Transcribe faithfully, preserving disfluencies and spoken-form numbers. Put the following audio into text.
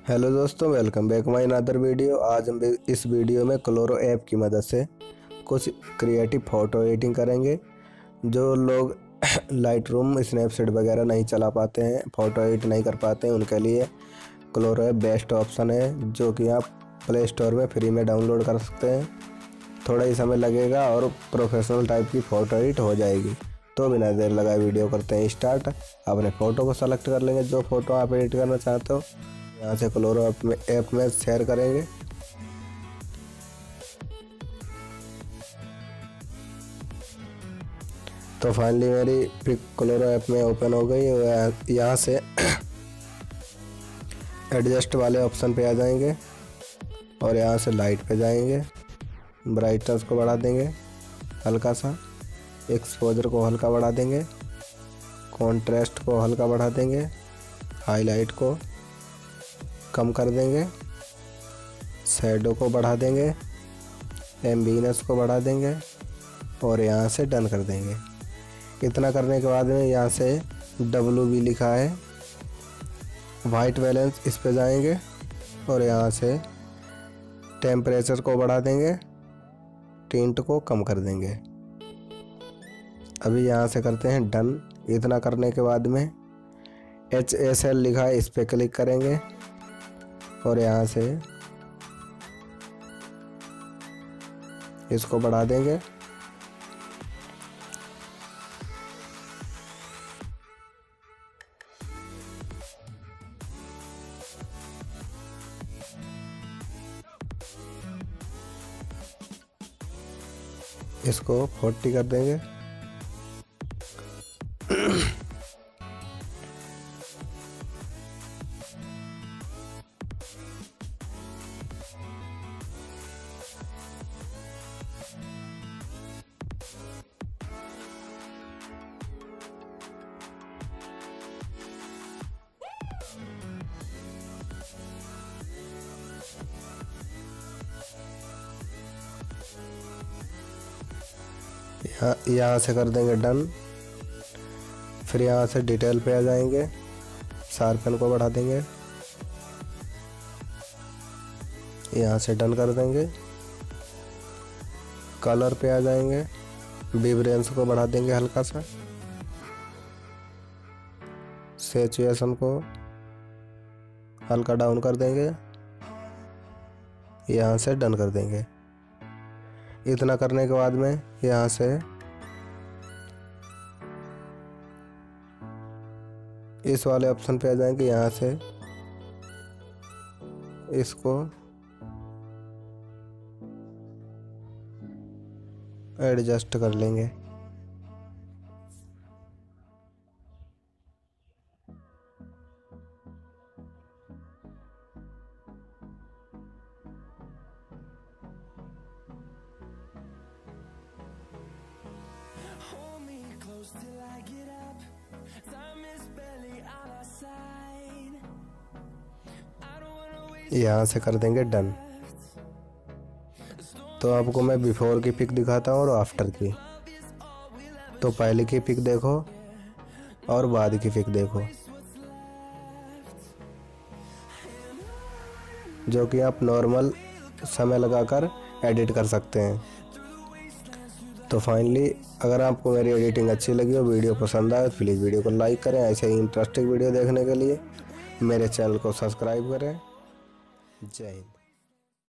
Hello दोस्तों, welcome back my another video. आज हम इस वीडियो में क्लोरो ऐप की मदद से कुछ क्रिएटिव फ़ोटो एडिटिंग करेंगे। जो लोग लाइट रूम स्नैपसीड वगैरह नहीं चला पाते हैं, फ़ोटो एडिट नहीं कर पाते हैं, उनके लिए क्लोरो ऐप बेस्ट ऑप्शन है, जो कि आप प्ले स्टोर में फ्री में डाउनलोड कर सकते हैं। थोड़ा ही समय लगेगा और प्रोफेशनल टाइप की फ़ोटो एडिट हो जाएगी। तो बिना देर लगाए वीडियो करते हैं स्टार्ट। अपने फ़ोटो को सेलेक्ट कर लेंगे, जो फ़ोटो आप एडिट करना चाहते हो। यहाँ से क्लोरो ऐप में ऐप में शेयर करेंगे। तो फाइनली मेरी पिक क्लोरो ऐप में ओपन हो गई। यहाँ से एडजस्ट वाले ऑप्शन पे आ जाएंगे और यहाँ से लाइट पे जाएंगे। ब्राइटनेस को बढ़ा देंगे हल्का सा, एक्सपोजर को हल्का बढ़ा देंगे, कॉन्ट्रास्ट को हल्का बढ़ा देंगे, हाईलाइट को कम कर देंगे, शैडो को बढ़ा देंगे, एम्बियंस को बढ़ा देंगे और यहाँ से डन कर देंगे। इतना करने के बाद में यहाँ से डब्ल्यू बी लिखा है, वाइट बैलेंस, इस पे जाएंगे और यहाँ से टेम्परेचर को बढ़ा देंगे, टिंट को कम कर देंगे। अभी यहाँ से करते हैं डन। इतना करने के बाद में एच एस एल लिखा है, इस पे क्लिक करेंगे और यहाँ से इसको बढ़ा देंगे। इसको चालीस कर देंगे। यहाँ यहाँ से कर देंगे डन। फिर यहाँ से डिटेल पे आ जाएंगे, शार्पन को बढ़ा देंगे, यहाँ से डन कर देंगे। कलर पे आ जाएंगे, विब्रेंस को बढ़ा देंगे हल्का सा, सैचुरेशन को हल्का डाउन कर देंगे, यहाँ से डन कर देंगे। इतना करने के बाद में यहाँ से इस वाले ऑप्शन पे आ जाएंगे। यहाँ से इसको एडजस्ट कर लेंगे। Till I get up, time is barely on our side. I don't wanna waste. यहाँ से कर देंगे डन। तो आपको मैं बिफोर की पिक दिखाता हूँ और आफ्टर की। तो पहले की पिक देखो और बाद की पिक देखो, जो कि आप नॉर्मल समय लगाकर एडिट कर सकते हैं। तो फाइनली अगर आपको मेरी एडिटिंग अच्छी लगी हो, वीडियो पसंद आए, तो प्लीज़ वीडियो को लाइक करें। ऐसे ही इंटरेस्टिंग वीडियो देखने के लिए मेरे चैनल को सब्सक्राइब करें। जय हिंद।